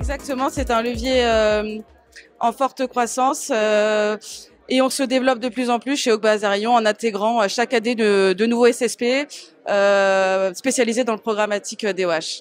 Exactement, c'est un levier en forte croissance et on se développe de plus en plus chez Haute Bazarion en intégrant chaque année de nouveaux SSP spécialisés dans le programmatique DOH.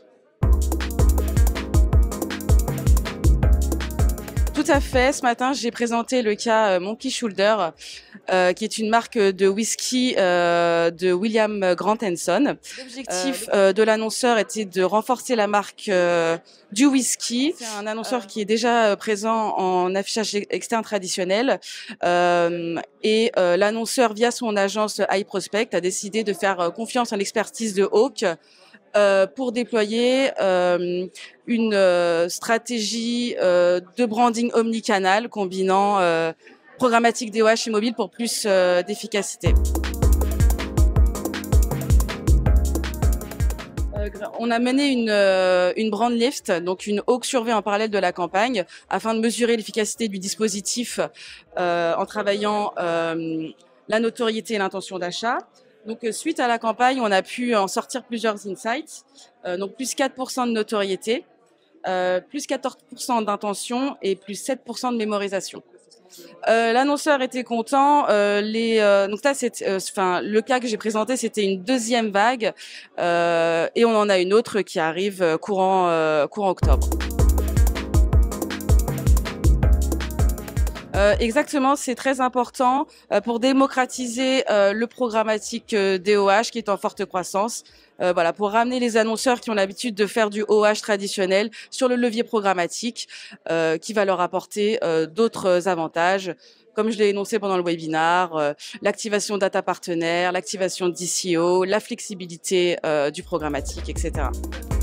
Tout à fait. Ce matin, j'ai présenté le cas Monkey Shoulder, qui est une marque de whisky de William Grant & Son. L'objectif de l'annonceur était de renforcer la marque du whisky. C'est un annonceur qui est déjà présent en affichage externe traditionnel. Et l'annonceur, via son agence iProspect, a décidé de faire confiance à l'expertise de Hawk pour déployer une stratégie de branding omnicanal combinant programmatique DOH et mobile pour plus d'efficacité. On a mené une brand lift, donc une Hawk survey en parallèle de la campagne, afin de mesurer l'efficacité du dispositif en travaillant la notoriété et l'intention d'achat. Donc, suite à la campagne, on a pu en sortir plusieurs insights. Donc, plus 4% de notoriété, plus 14% d'intention et plus 7% de mémorisation. L'annonceur était content. Donc ça, le cas que j'ai présenté, c'était une deuxième vague, et on en a une autre qui arrive courant octobre. Exactement, c'est très important pour démocratiser le programmatique DOH qui est en forte croissance. Voilà, pour ramener les annonceurs qui ont l'habitude de faire du OH traditionnel sur le levier programmatique, qui va leur apporter d'autres avantages, comme je l'ai énoncé pendant le webinaire, l'activation data partenaire, l'activation d'ICO, la flexibilité du programmatique, etc.